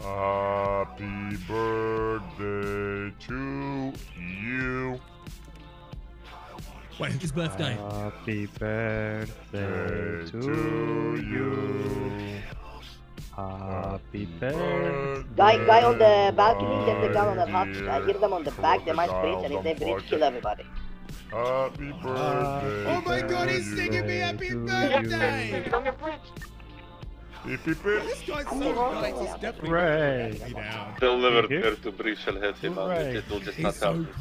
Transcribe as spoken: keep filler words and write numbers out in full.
Happy birthday to you. Wait, whose birthday? Happy birthday to you. Happy birthday. Guy, guy on the balcony, get the gun on the hot. I hear them on the back. They might breach, and if they breach, kill everybody. Happy birthday. Oh my God, he's singing me happy birthday! Hip, hip, hip. This guy's so nice. He's definitely Hooray. me down. They'll never Thank you. dare to breach. I'll hit him, and Hooray. it will just He's not so happen.